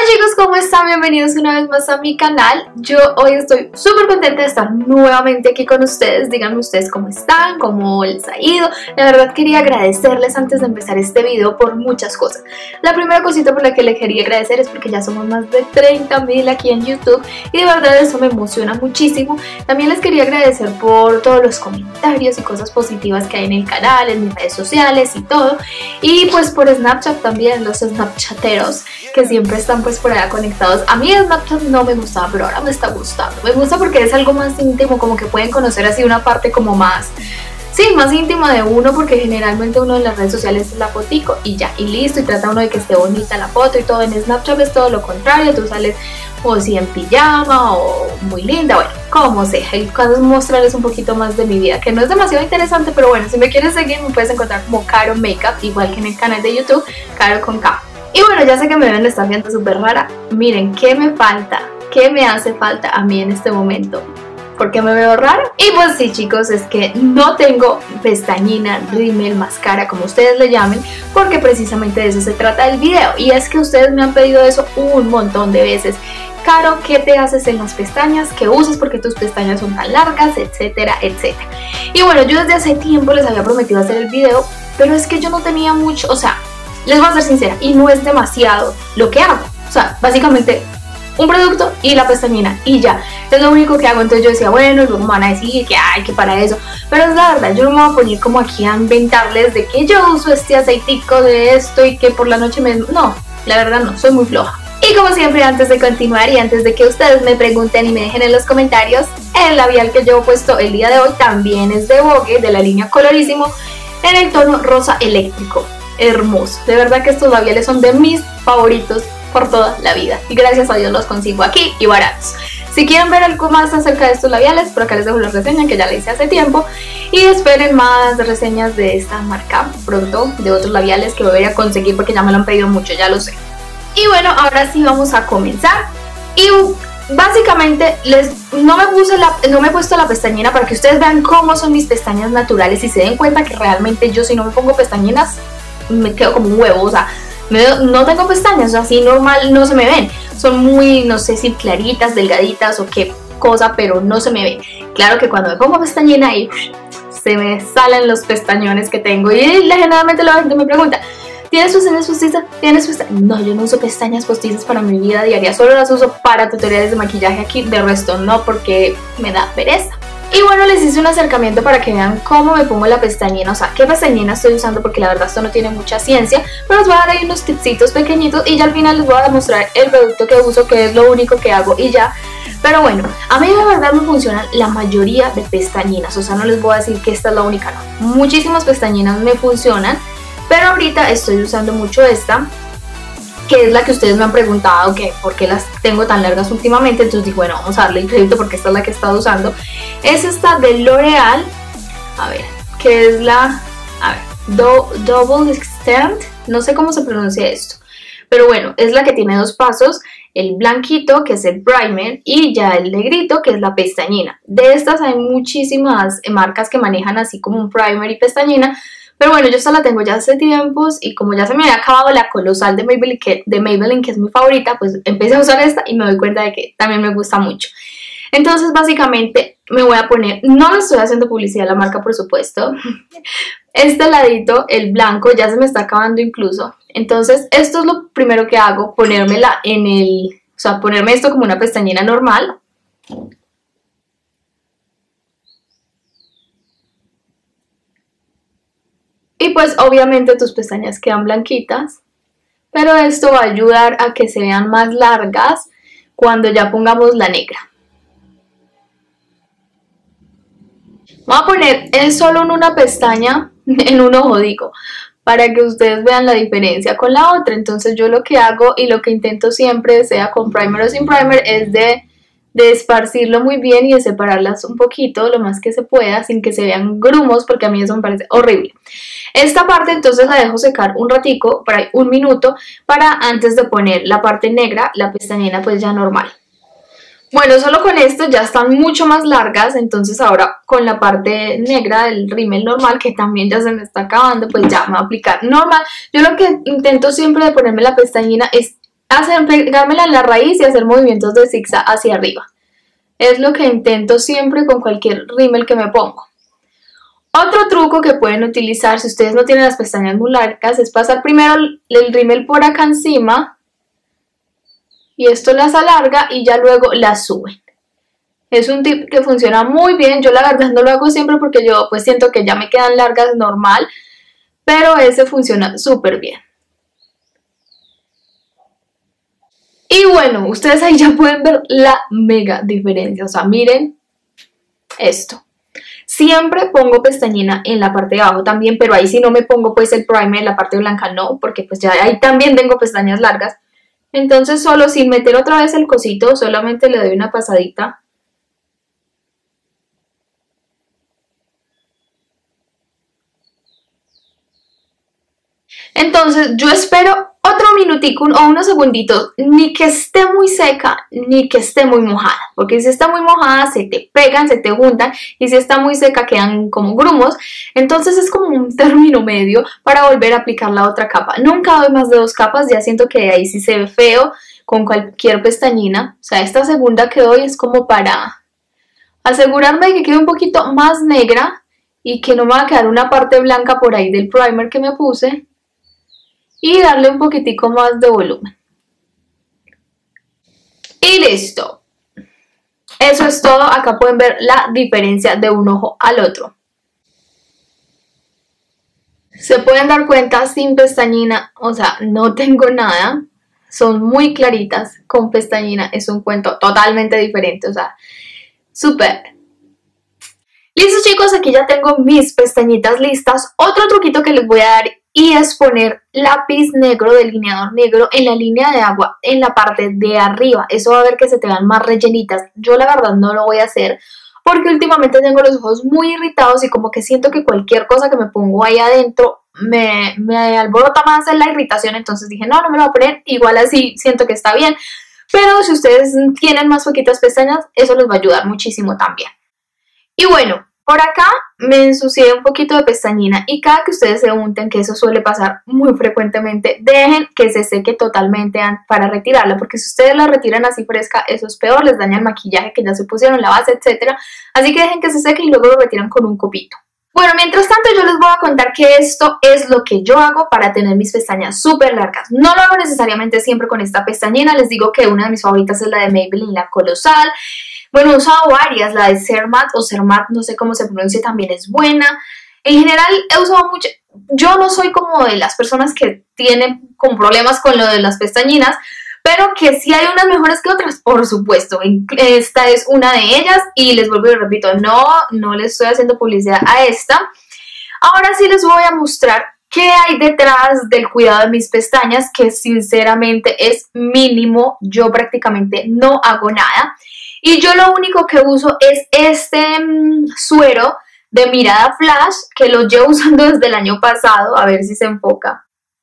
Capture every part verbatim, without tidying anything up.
chicos, ¿cómo están? Bienvenidos una vez más a mi canal. Yo hoy estoy súper contenta de estar nuevamente aquí con ustedes. Díganme ustedes cómo están, cómo les ha ido. La verdad quería agradecerles antes de empezar este video por muchas cosas. La primera cosita por la que les quería agradecer es porque ya somos más de treinta mil aquí en YouTube y de verdad eso me emociona muchísimo. También les quería agradecer por todos los comentarios y cosas positivas que hay en el canal, en mis redes sociales y todo. Y pues por Snapchat también, los snapchateros que siempre están pues por allá conectados. A mí Snapchat no me gustaba, pero ahora me está gustando. Me gusta porque es algo más íntimo, como que pueden conocer así una parte como más, sí, más íntima de uno, porque generalmente uno en las redes sociales es la fotico y ya, y listo, y trata uno de que esté bonita la foto y todo. En Snapchat es todo lo contrario, tú sales o si en pijama o muy linda, bueno, como sea. El caso es mostrarles un poquito más de mi vida, que no es demasiado interesante, pero bueno, si me quieres seguir me puedes encontrar como Caro Makeup, igual que en el canal de YouTube, Caro con K. Y bueno, ya sé que me deben estar viendo súper rara. Miren, ¿qué me falta? ¿Qué me hace falta a mí en este momento? ¿Por qué me veo rara? Y pues sí, chicos, es que no tengo pestañina, rímel, máscara, como ustedes le llamen, porque precisamente de eso se trata el video. Y es que ustedes me han pedido eso un montón de veces. Caro, ¿qué te haces en las pestañas? ¿Qué usas porque tus pestañas son tan largas? Etcétera, etcétera. Y bueno, yo desde hace tiempo les había prometido hacer el video, pero es que yo no tenía mucho, o sea, les voy a ser sincera, y no es demasiado lo que hago. O sea, básicamente un producto y la pestañina y ya, es lo único que hago. Entonces yo decía, bueno, luego me van a decir que hay que para eso, pero es la verdad, yo no me voy a poner como aquí a inventarles de que yo uso este aceitico de esto y que por la noche me... No, la verdad no, soy muy floja. Y como siempre, antes de continuar y antes de que ustedes me pregunten y me dejen en los comentarios, el labial que yo he puesto el día de hoy también es de Vogue, de la línea Colorísimo, en el tono rosa eléctrico. Hermoso, de verdad que estos labiales son de mis favoritos por toda la vida y gracias a Dios los consigo aquí y baratos. Si quieren ver algo más acerca de estos labiales, por acá les dejo la reseña que ya la hice hace tiempo, y esperen más reseñas de esta marca pronto, de otros labiales que voy a conseguir porque ya me lo han pedido mucho, ya lo sé. Y bueno, ahora sí vamos a comenzar. Y básicamente les, no, me puse la, no me he puesto la pestañina para que ustedes vean cómo son mis pestañas naturales y se den cuenta que realmente yo, si no me pongo pestañinas, me quedo como un huevo. O sea, me, no tengo pestañas, así normal no se me ven. Son muy, no sé si claritas, delgaditas o qué cosa, pero no se me ven. Claro que cuando me pongo pestañina y se me salen los pestañones que tengo. Y generalmente la gente me pregunta, ¿tienes pestañas postizas? ¿Tienes pestañas? No, yo no uso pestañas postizas para mi vida diaria. Solo las uso para tutoriales de maquillaje aquí. De resto no, porque me da pereza. Y bueno, les hice un acercamiento para que vean cómo me pongo la pestañina, o sea, qué pestañina estoy usando, porque la verdad esto no tiene mucha ciencia, pero les voy a dar ahí unos tipsitos pequeñitos y ya al final les voy a demostrar el producto que uso, que es lo único que hago y ya. Pero bueno, a mí de verdad me funcionan la mayoría de pestañinas, o sea, no les voy a decir que esta es la única, no. Muchísimas pestañinas me funcionan, pero ahorita estoy usando mucho esta, que es la que ustedes me han preguntado que por qué las tengo tan largas últimamente. Entonces digo, bueno, vamos a darle el crédito porque esta es la que he estado usando. Es esta de L'Oreal, a ver, que es la, a ver, Do, Double Extend, no sé cómo se pronuncia esto, pero bueno, es la que tiene dos pasos, el blanquito que es el primer y ya el negrito que es la pestañina. De estas hay muchísimas marcas que manejan así como un primer y pestañina, pero bueno, yo esta la tengo ya hace tiempos y como ya se me había acabado la colosal de Maybelline, que, de Maybelline, que es mi favorita, pues empecé a usar esta y me doy cuenta de que también me gusta mucho. Entonces básicamente me voy a poner, no le estoy haciendo publicidad a la marca por supuesto, este ladito, el blanco, ya se me está acabando incluso. Entonces esto es lo primero que hago, ponérmela en el, o sea, ponerme esto como una pestañina normal. Y pues obviamente tus pestañas quedan blanquitas, pero esto va a ayudar a que se vean más largas cuando ya pongamos la negra. Voy a poner el solo en una pestaña, en un ojo digo, para que ustedes vean la diferencia con la otra. Entonces yo lo que hago y lo que intento siempre, sea con primer o sin primer, es de, de esparcirlo muy bien y de separarlas un poquito, lo más que se pueda, sin que se vean grumos, porque a mí eso me parece horrible. Esta parte entonces la dejo secar un ratico, por ahí un minuto, para antes de poner la parte negra, la pestañina pues ya normal. Bueno, solo con esto ya están mucho más largas, entonces ahora con la parte negra del rímel normal, que también ya se me está acabando, pues ya me voy a aplicar normal. Yo lo que intento siempre de ponerme la pestañina es hacer, pegármela en la raíz y hacer movimientos de zigzag hacia arriba. Es lo que intento siempre con cualquier rímel que me pongo. Otro truco que pueden utilizar si ustedes no tienen las pestañas muy largas es pasar primero el rímel por acá encima y esto las alarga y ya luego las suben. Es un tip que funciona muy bien. Yo la verdad no lo hago siempre porque yo pues siento que ya me quedan largas normal, pero ese funciona súper bien. Y bueno, ustedes ahí ya pueden ver la mega diferencia. O sea, miren esto. Siempre pongo pestañina en la parte de abajo también, pero ahí sí no me pongo pues el primer en la parte blanca, no, porque pues ya ahí también tengo pestañas largas. Entonces solo sin meter otra vez el cosito, solamente le doy una pasadita. Entonces yo espero otro minutico o unos segunditos, ni que esté muy seca, ni que esté muy mojada, porque si está muy mojada se te pegan, se te juntan, y si está muy seca quedan como grumos. Entonces es como un término medio para volver a aplicar la otra capa. Nunca doy más de dos capas, ya siento que ahí sí se ve feo con cualquier pestañina. O sea, esta segunda que doy es como para asegurarme de que quede un poquito más negra y que no me va a quedar una parte blanca por ahí del primer que me puse. Y darle un poquitico más de volumen. Y listo. Eso es todo. Acá pueden ver la diferencia de un ojo al otro. Se pueden dar cuenta sin pestañina, o sea, no tengo nada. Son muy claritas. Con pestañina es un cuento totalmente diferente, o sea, súper. Listo chicos, aquí ya tengo mis pestañitas listas. Otro truquito que les voy a dar y es poner lápiz negro, delineador negro en la línea de agua en la parte de arriba. Eso va a ver que se te vean más rellenitas. Yo la verdad no lo voy a hacer porque últimamente tengo los ojos muy irritados y como que siento que cualquier cosa que me pongo ahí adentro me, me alborota más en la irritación. Entonces dije no, no me lo voy a poner, igual así siento que está bien. Pero si ustedes tienen más poquitas pestañas, eso les va a ayudar muchísimo también. Y bueno, por acá me ensucié un poquito de pestañina y cada que ustedes se unten, que eso suele pasar muy frecuentemente, dejen que se seque totalmente para retirarla, porque si ustedes la retiran así fresca, eso es peor, les daña el maquillaje que ya se pusieron, la base, etcétera. Así que dejen que se seque y luego lo retiran con un copito. Bueno, mientras tanto yo les voy a contar que esto es lo que yo hago para tener mis pestañas súper largas. No lo hago necesariamente siempre con esta pestañina, les digo que una de mis favoritas es la de Maybelline, la Colosal. Bueno, he usado varias, la de Cermat o Cermat, no sé cómo se pronuncia, también es buena. En general he usado mucho, yo no soy como de las personas que tienen con problemas con lo de las pestañinas, pero que sí hay unas mejores que otras, por supuesto. Esta es una de ellas y les vuelvo y repito, no, no les estoy haciendo publicidad a esta. Ahora sí les voy a mostrar qué hay detrás del cuidado de mis pestañas, que sinceramente es mínimo, yo prácticamente no hago nada. Y yo lo único que uso es este mmm, suero de Mirada Flash, que lo llevo usando desde el año pasado, a ver si se enfoca.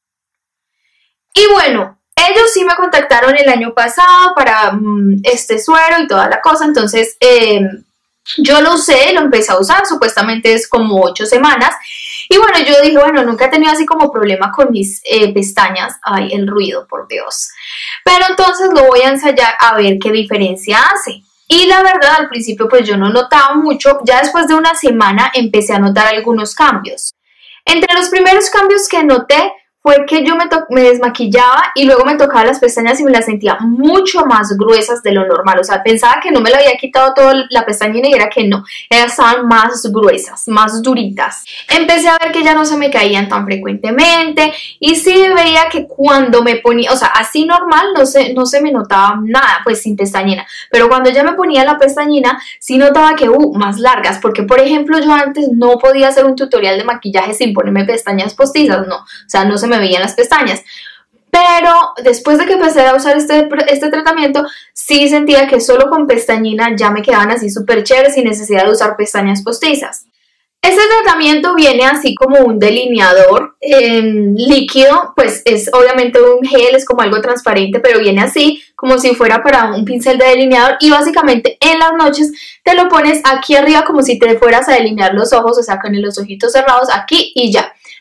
Y bueno, ellos sí me contactaron el año pasado para mmm, este suero y toda la cosa, entonces eh, yo lo usé, lo empecé a usar, supuestamente es como ocho semanas. Y bueno, yo dije, bueno, nunca he tenido así como problema con mis eh, pestañas. Ay, el ruido, por Dios. Pero entonces lo voy a ensayar a ver qué diferencia hace. Y la verdad, al principio pues yo no notaba mucho. Ya después de una semana empecé a notar algunos cambios. Entre los primeros cambios que noté fue que yo me, me desmaquillaba y luego me tocaba las pestañas y me las sentía mucho más gruesas de lo normal. O sea, pensaba que no me lo había quitado toda la pestañina y era que no, ellas estaban más gruesas, más duritas. Empecé a ver que ya no se me caían tan frecuentemente y sí veía que cuando me ponía, o sea, así normal no se, no se me notaba nada, pues sin pestañina. Pero cuando ya me ponía la pestañina, sí notaba que, uh, más largas. Porque, por ejemplo, yo antes no podía hacer un tutorial de maquillaje sin ponerme pestañas postizas, no. O sea, no se me veían las pestañas, pero después de que empecé a usar este, este tratamiento sí sentía que solo con pestañina ya me quedaban así súper chéveres sin necesidad de usar pestañas postizas. Este tratamiento viene así como un delineador eh, líquido, pues es obviamente un gel, es como algo transparente, pero viene así como si fuera para un pincel de delineador y básicamente en las noches te lo pones aquí arriba como si te fueras a delinear los ojos, o sea con los ojitos cerrados aquí y ya.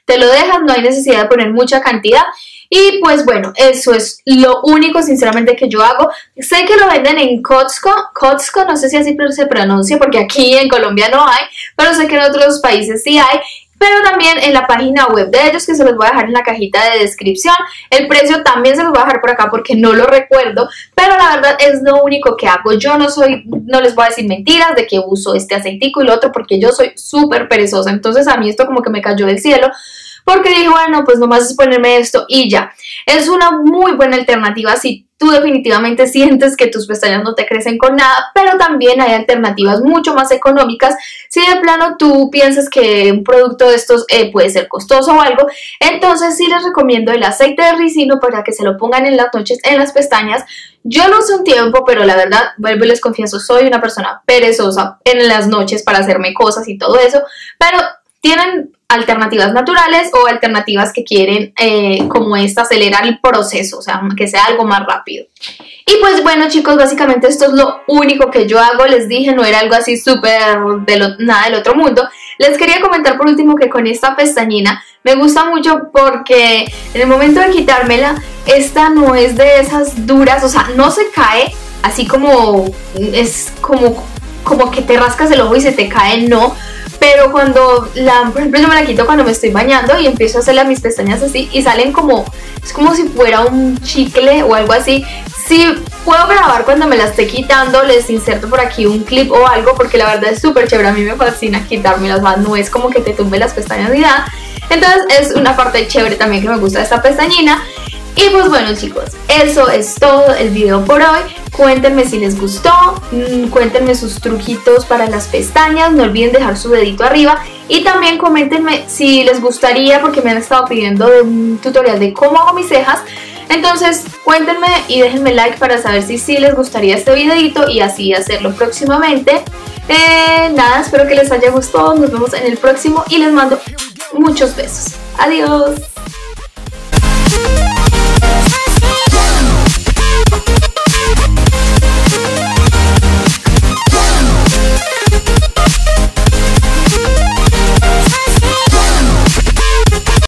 te lo dejas, no hay necesidad de poner mucha cantidad. Y pues bueno, eso es lo único sinceramente que yo hago. Sé que lo venden en Costco, Costco, no sé si así se pronuncia porque aquí en Colombia no hay, pero sé que en otros países sí hay. Pero también en la página web de ellos, que se los voy a dejar en la cajita de descripción. El precio también se los voy a dejar por acá porque no lo recuerdo, pero la verdad es lo único que hago. Yo no soy, no les voy a decir mentiras de que uso este aceitico y lo otro, porque yo soy súper perezosa. Entonces a mí esto como que me cayó del cielo, porque dije, bueno, pues nomás es ponerme esto y ya. Es una muy buena alternativa si tú definitivamente sientes que tus pestañas no te crecen con nada, pero también hay alternativas mucho más económicas. Si de plano tú piensas que un producto de estos eh, puede ser costoso o algo, entonces sí les recomiendo el aceite de ricino para que se lo pongan en las noches en las pestañas. Yo lo usé un tiempo, pero la verdad, vuelvo y les confieso, soy una persona perezosa en las noches para hacerme cosas y todo eso, pero tienen alternativas naturales o alternativas que quieren eh, como esta acelerar el proceso, o sea, que sea algo más rápido. Y pues bueno chicos, básicamente esto es lo único que yo hago. Les dije, no era algo así súper de lo, nada del otro mundo. Les quería comentar por último que con esta pestañina me gusta mucho porque en el momento de quitármela, esta no es de esas duras, o sea, no se cae así como, es como, como que te rascas el ojo y se te cae, no. Pero cuando la, por ejemplo yo me la quito cuando me estoy bañando y empiezo a hacerle a mis pestañas así y salen como, es como si fuera un chicle o algo así. Si puedo grabar cuando me la esté quitando, les inserto por aquí un clip o algo, porque la verdad es súper chévere, a mí me fascina quitármelas, o sea, no es como que te tumbe las pestañas ni nada. Entonces es una parte chévere también que me gusta de esta pestañina. Y pues bueno chicos, eso es todo el video por hoy. Cuéntenme si les gustó, cuéntenme sus truquitos para las pestañas, no olviden dejar su dedito arriba. Y también coméntenme si les gustaría, porque me han estado pidiendo de un tutorial de cómo hago mis cejas. Entonces cuéntenme y déjenme like para saber si sí les gustaría este videito y así hacerlo próximamente. Eh, nada, espero que les haya gustado, nos vemos en el próximo y les mando muchos besos. Adiós.